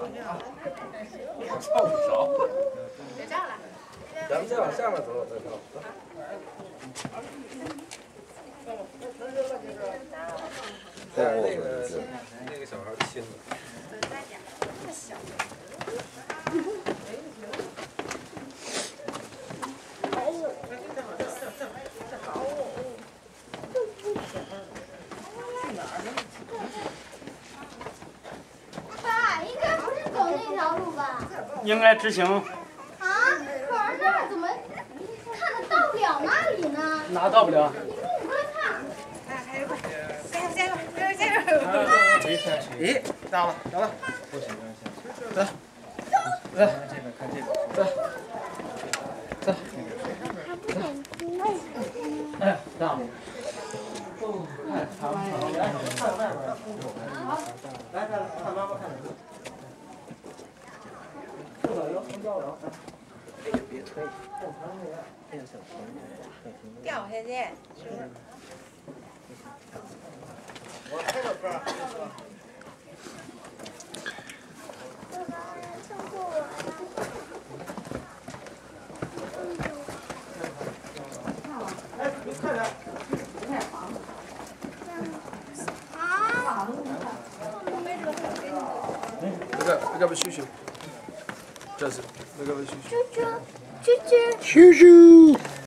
臭不着。 别这样了， 咱们再往下面走，再走。对，那个小孩亲了。 这么小。 爸，应该不是走那条路吧？ 应该直行。 啊，可儿这儿怎么看得到不了那里呢？ 哪到不了？ 你快看！ 还有，加油！ 咦，到了，到了。不行，走，走，这边看这边，走，走。哎，到了。哦，看长长，看外边。好，来，看妈妈看你。这个有红椒了。哎呀，别推。哎呀，小朋友， 掉下去。 我开个歌。哎，你快点！那个不嘘嘘，这是那个不嘘嘘。 啾啾啾啾。